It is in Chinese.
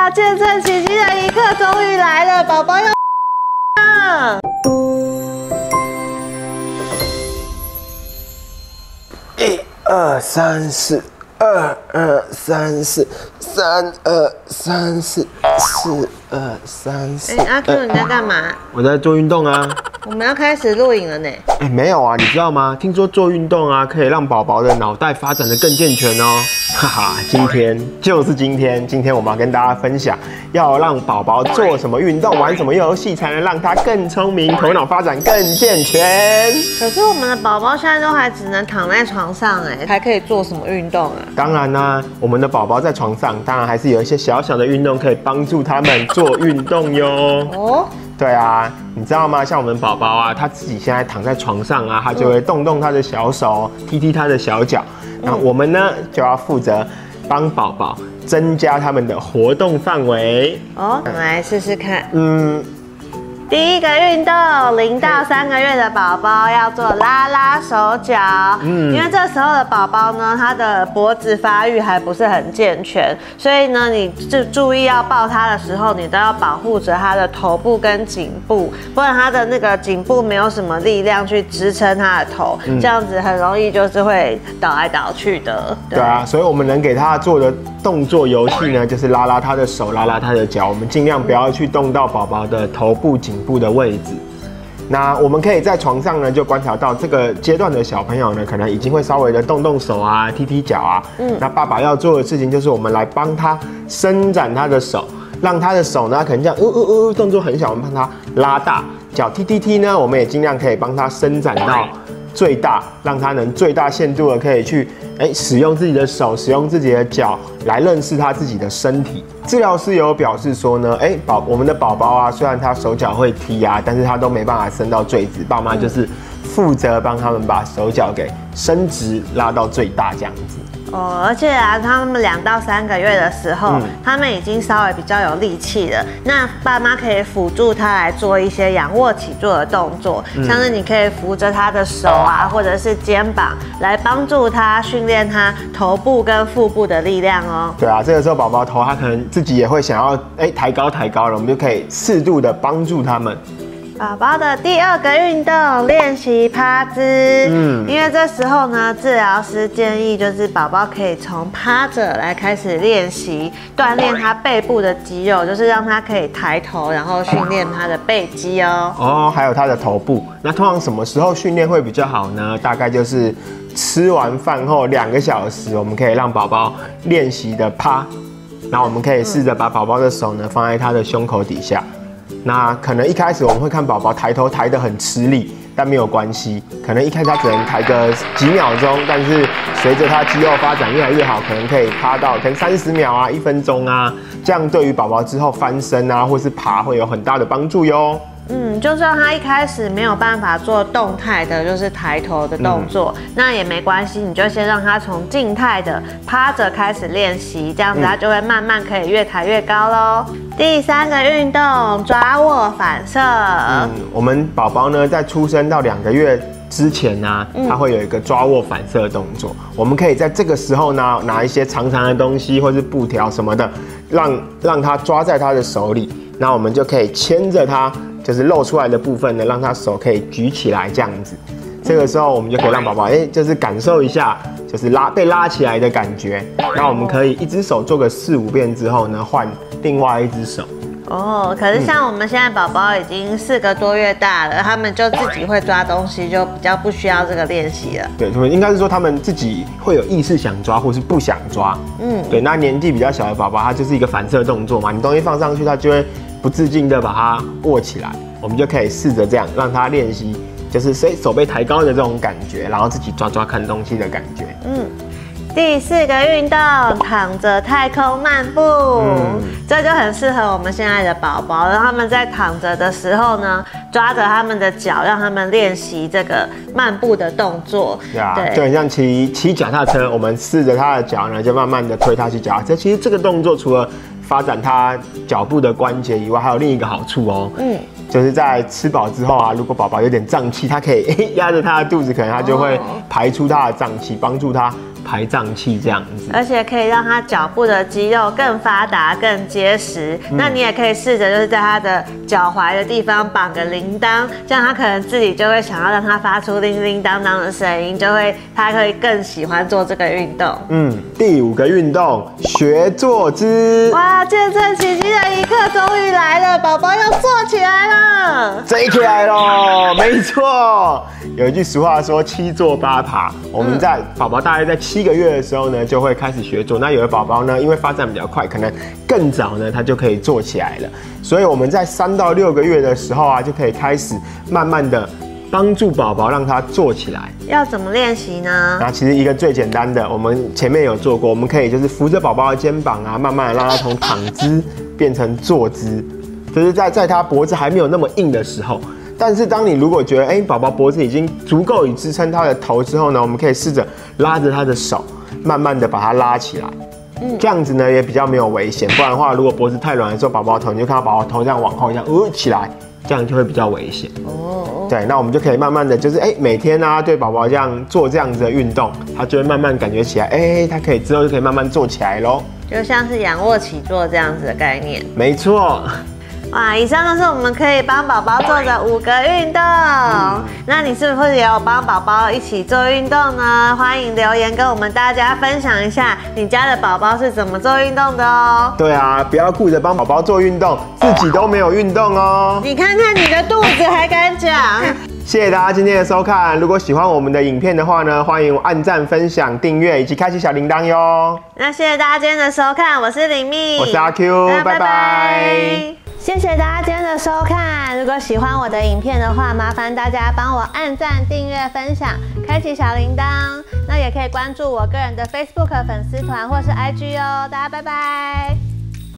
哇！见证奇迹的一刻终于来了，宝宝要 1、2、3、4，1、2、3、4，3、2、3、4，4、2、3、4。 阿 Q 你在干嘛？ 我在做运动啊。 我们要开始录影了呢。 没有啊，你知道吗？听说做运动啊，可以让宝宝的脑袋发展得更健全哦。哈哈，今天我们要跟大家分享，要让宝宝做什么运动、玩什么游戏，才能让他更聪明、头脑发展更健全。 可是我们的宝宝现在都还只能躺在床上，还可以做什么运动啊？ 当然啦，我们的宝宝在床上，当然还是有一些小小的运动可以帮助他们做运动哟。哦。对啊，你知道吗？像我们宝宝啊，他自己现在躺在床上啊，他就会动动他的小手，踢踢他的小脚。那我们呢，就要负责帮宝宝增加他们的活动范围。哦， 我们来试试看。第一个运动，0到3个月的宝宝要做拉拉手脚。因为这时候的宝宝呢，他的脖子发育还不是很健全，所以呢，你就注意要抱他的时候，你都要保护着他的头部跟颈部，不然他的那个颈部没有什么力量去支撑他的头，这样子很容易就是会倒来倒去的。 对啊，所以我们能给他做的动作游戏呢，就是拉拉他的手，拉拉他的脚，我们尽量不要去动到宝宝的头部、颈部的位置。那我们可以在床上呢，就观察到这个阶段的小朋友呢，可能已经会稍微的动动手啊，踢踢脚啊。那爸爸要做的事情就是，我们来帮他伸展他的手，让他的手呢，可能这样动作很小，我们帮他拉大。脚踢踢踢呢，我们也尽量可以帮他伸展到最大，让他能最大限度的可以去使用自己的手，使用自己的脚来认识他自己的身体。治疗师有表示说呢，我们的宝宝啊，虽然他手脚会踢啊，但是他都没办法伸到最直，爸妈就是负责帮他们把手脚给伸直，拉到最大这样子。 而且啊，他们2到3个月的时候，他们已经稍微比较有力气了。那爸妈可以辅助他来做一些仰卧起坐的动作，像是你可以扶着他的手啊，或者是肩膀，来帮助他训练他头部跟腹部的力量哦。对啊，这个时候宝宝头他可能自己也会想要抬高了，我们就可以适度的帮助他们。 宝宝的第2个运动，练习趴姿。因为这时候呢，治疗师建议就是宝宝可以从趴着来开始练习，锻炼他背部的肌肉，就是让他可以抬头，然后训练他的背肌哦。 还有他的头部。那通常什么时候训练会比较好呢？大概就是吃完饭后2个小时，我们可以让宝宝练习的趴。然后我们可以试着把宝宝的手呢放在他的胸口底下。那可能一开始我们会看宝宝抬头抬得很吃力，但没有关系。可能一开始他只能抬个几秒钟，但是随着他肌肉发展越来越好，可能可以趴到可能30秒啊、1分钟啊，这样对于宝宝之后翻身啊或是爬会有很大的帮助哟。 就算他一开始没有办法做动态的，就是抬头的动作，那也没关系，你就先让他从静态的趴着开始练习，这样子他就会慢慢可以越抬越高咯。第3个运动，抓握反射。 我们宝宝呢，在出生到2个月之前呢，他会有一个抓握反射的动作。我们可以在这个时候呢，拿一些长长的东西或是布条什么的，让他抓在他的手里，那我们就可以牵着他。就是露出来的部分呢，让他手可以举起来这样子。这个时候我们就可以让宝宝就是感受一下，就是被拉起来的感觉。那我们可以一只手做个4、5遍之后呢，换另外一只手。 可是像我们现在宝宝已经4个多月大了，他们就自己会抓东西，就比较不需要这个练习了。 对，应该是说他们自己会有意识想抓或是不想抓。对，那年纪比较小的宝宝，他就是一个反射动作嘛，你东西放上去，他就会不自禁的把它握起来。我们就可以试着这样让他练习，就是手被抬高的这种感觉，然后自己抓看东西的感觉。 第4个运动，躺着太空漫步。这就很适合我们现在的宝宝，让他们在躺着的时候呢，抓着他们的脚，让他们练习这个漫步的动作。 对，就很像骑脚踏车，我们试着他的脚呢，就慢慢的推他骑脚踏车。其实这个动作除了发展他脚部的关节以外，还有另一个好处哦。就是在吃饱之后啊，如果宝宝有点胀气，他可以压着他的肚子，可能他就会排出他的胀气，帮助他排胀气这样子， 而且可以让他脚部的肌肉更发达、更结实。那你也可以试着就是在他的脚踝的地方绑个铃铛，这样他可能自己就会想要让他发出叮叮当当的声音，他会更喜欢做这个运动。 第5个运动，学坐姿。 哇，见证奇迹的一刻终于来了，宝宝要坐起来了， 追起来咯，没错。有一句俗话说7坐8爬，我们在宝宝大概在7个月的时候呢，就会开始学坐。那有的宝宝呢，因为发展比较快，可能更早呢，他就可以坐起来了。所以我们在3到6个月的时候啊，就可以开始慢慢的帮助宝宝让他坐起来。 要怎么练习呢？ 那其实一个最简单的，我们前面有做过，我们可以就是扶着宝宝的肩膀啊，慢慢的让他从躺姿变成坐姿，就是在他脖子还没有那么硬的时候。但是当你如果觉得宝宝脖子已经足够以支撑他的头之后呢，我们可以试着拉着他的手，慢慢的把他拉起来。这样子呢也比较没有危险。不然的话，如果脖子太软的时候，宝宝头你就看到宝宝头这样往后这样起来，这样就会比较危险。对，那我们就可以慢慢的就是每天啊对宝宝这样做这样子的运动，他就会慢慢感觉起来，他可以之后就可以慢慢坐起来咯。 就像是仰卧起坐这样子的概念。 没错。 哇，以上都是我们可以帮宝宝做的5个运动。那你是不是也有帮宝宝一起做运动呢？欢迎留言跟我们大家分享一下你家的宝宝是怎么做运动的哦。 对啊，不要顾着帮宝宝做运动，自己都没有运动哦。 你看看你的肚子还敢讲？ 谢谢大家今天的收看。如果喜欢我们的影片的话呢，欢迎按赞、分享、订阅以及开启小铃铛哟。 那谢谢大家今天的收看，我是林蜜， 我是阿 Q， 拜拜。 谢谢大家今天的收看。如果喜欢我的影片的话，麻烦大家帮我按赞、订阅、分享、开启小铃铛。那也可以关注我个人的 Facebook 粉丝团或是 IG 哦。大家拜拜。